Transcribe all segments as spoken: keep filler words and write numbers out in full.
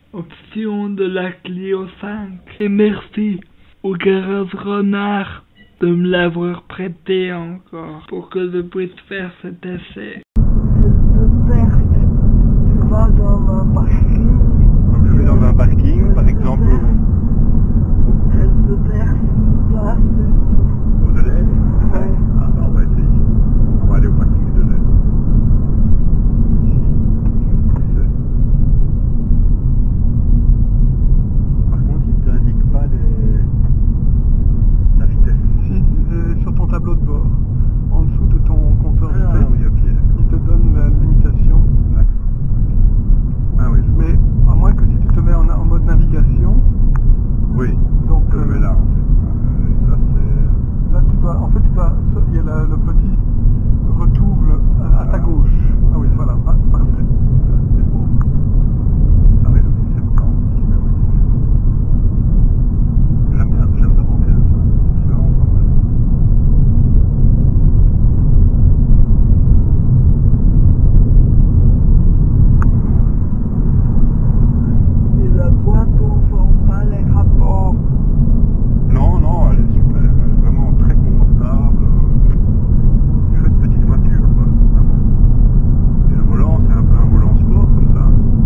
option de la Clio cinq. Et merci au garage Renard de me l'avoir prêté encore pour que je puisse faire cet essai. Tu vas dans un parking. Donc je vais dans un parking, par exemple Elle te verse une place. au Deleuze. Ouais. Ah bah on va essayer. On va aller au parking du Deleuze. Par contre il ne t'indique pas les... la vitesse. Si, euh, sur ton tableau de bord, en dessous de ton compteur Ah vitesse, oui, ok, d'accord. il te donne la limitation. D'accord. Ah oui, je vois. Mais à moins que si tu te mets en, en mode navigation, Oui, donc je me mets là en fait. Euh, ça c'est... là tu dois, en fait tu dois, il y a la- le petit retour le- à, à ta gauche. Ah oui, voilà, ah, parfait. Ça c'était beau. Ah oui, donc c'est septante. J'aime bien, j'aime vraiment bien ça. C'est vraiment pas mal. Et la boîte, on sent pas les rapports. Non, non, elle est super, elle est vraiment très confortable. Une chouette petite voiture, quoi, vraiment. Et le volant, c'est un peu un volant sport comme ça.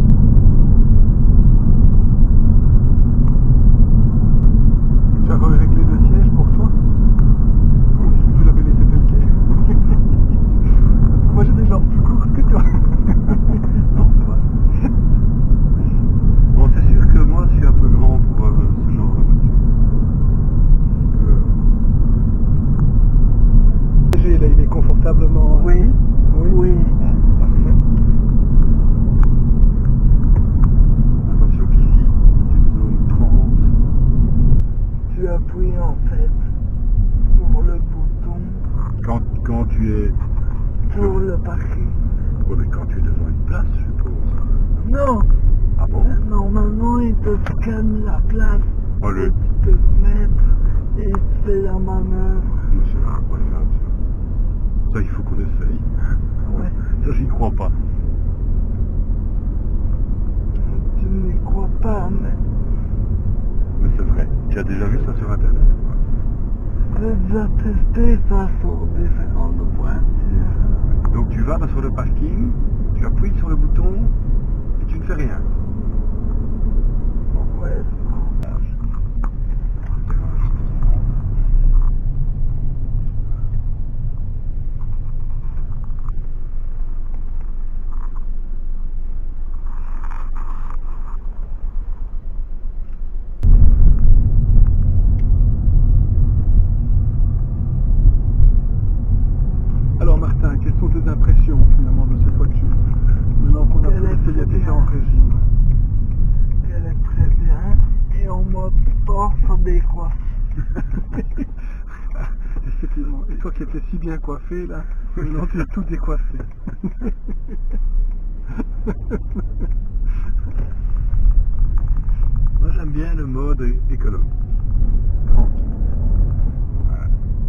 Tu as réglé le siège pour toi? Ou tu l'avais laissé tel quel? Parce que moi j'ai des jambes plus courtes que toi. Non, ça va. Bon, c'est sûr que moi, je suis un peu grand pour euh, ce genre de voiture. Donc, Là, il est confortablement. Oui, Oui. oui. Ah, parfait. euh, attention qu'ici, c'est une zone trente. Tu appuies en fait sur le bouton Quand, quand tu es... pour le parking. Ouais, mais quand tu es devant une place, je suppose. Non, Ah bon? normalement il te scanne la place. Oh, le... Tu peux te mettre et tu fais la manœuvre. Mais c'est incroyable, ça. Ça, il faut qu'on essaye. Ouais. Ça, j'y crois pas. Tu n'y crois pas, mais Mais c'est vrai. Tu as déjà vu ça sur Internet? j'ai déjà testé ça sur différentes voitures. Donc tu vas sur le parking, tu appuies sur le bouton et tu ne fais rien. Bon, Ouais. Alors Martin, quelles sont tes impressions finalement de cette voiture? Maintenant qu'on a Elle pu est essayer à très différents bien. régimes. Elle est très bien. Et en mode sport, ça décoiffe. Effectivement. Et toi qui étais si bien coiffé là, maintenant tu es tout décoiffé. moi j'aime bien le mode économique. Tranquille. Voilà.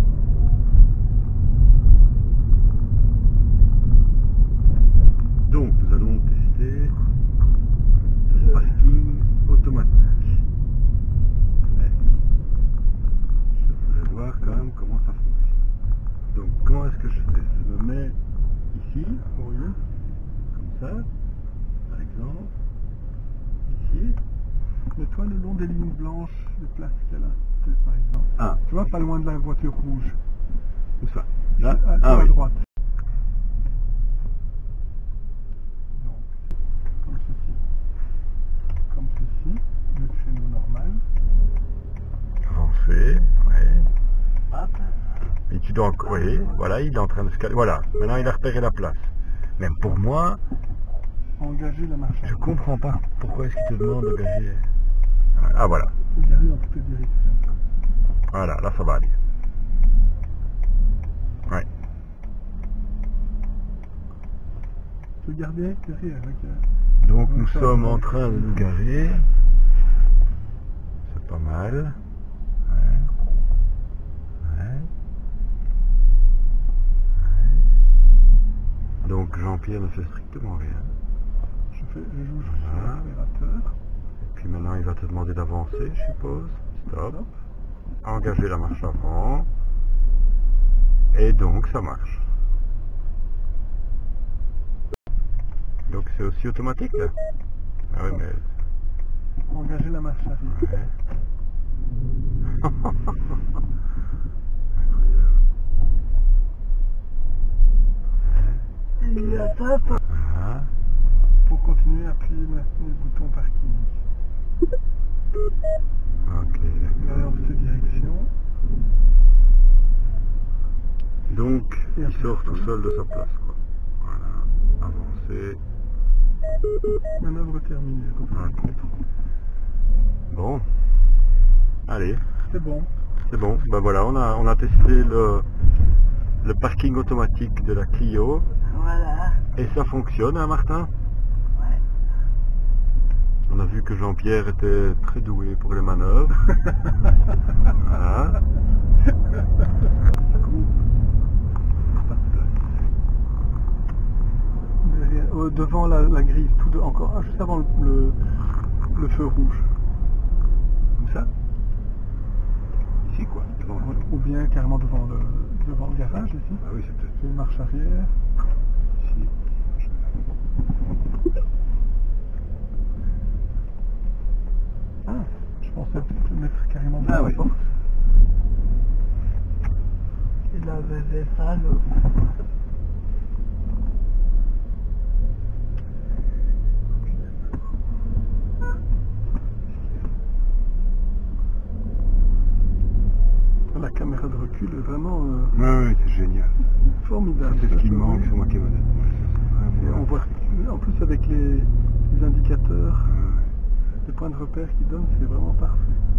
Donc nous allons tester le parking automatique. Ouais. Je voulais voir quand même comment ça fonctionne. Donc comment est-ce que je fais? Je me mets ici, Oui. comme ça, par exemple, ici. Mets-toi le long des lignes blanches, des places qu'elle a, peut-être, par exemple. Ah, Tu vois, pas loin de la voiture rouge. où ça? Là? À, Ah à oui. droite. Donc, comme ceci. Comme ceci, le créneau normal. Avancer, ouais. Hop. Et tu dois encore... Oui, voilà, il est en train de se caler. Voilà, maintenant il a repéré la place. Même pour moi, Engager la marche. je comprends pas pourquoi est-ce qu'il te demande d'engager. Ah voilà, Regarder dans toutes les directions. voilà, là ça va aller. Ouais. Regardez derrière, regarde. Donc Donc nous ça, sommes ça, en ça, train de ça. nous garer. C'est pas mal. Ouais. Ouais. Ouais. Donc Jean-Pierre ne fait strictement rien. Je, fais, je joue Voilà. sur l'accélérateur. Maintenant, il va te demander d'avancer, je suppose. Stop. Engager la marche avant. Et donc, ça marche. Donc, c'est aussi automatique, là? Ah oui, mais... Engager la marche arrière. Ouais. Il y a ça, ça. Ah. Pour continuer, appuyer maintenant le bouton parking. Ok, d'accord. Et dans cette direction. Donc, Et il après, sort tout ça. seul de sa place, quoi. Voilà. Avancer. Manœuvre terminée. Ok. Bon. Allez, C'est bon. c'est bon. Ben voilà, on a, on a testé le, le parking automatique de la Clio. Voilà. Et ça fonctionne, hein, Martin? Ouais. On a vu que Jean-Pierre était très doué pour les manœuvres. Voilà. Pas de place. Derrière, euh, devant la, la grille, tout de, encore, ah, juste avant le, le, le feu rouge. Comme ça? Ici, quoi. Devant le- Ou bien carrément devant le, devant le garage ici. Ah oui, c'est peut-être Une marche arrière. ici. Ah, je pensais le mettre carrément Ah devant oui. la porte. Il avait fait ça, l'autre. La caméra de recul est vraiment euh, Ouais, ouais, c'est génial. formidable. C'est ce qui Ça, manque oui. sur ma camionnette. Ouais, ça, c'est Et vraiment- on voit, en plus avec les, les indicateurs, Ouais, ouais. les points de repère qu'ils donnent, c'est vraiment parfait.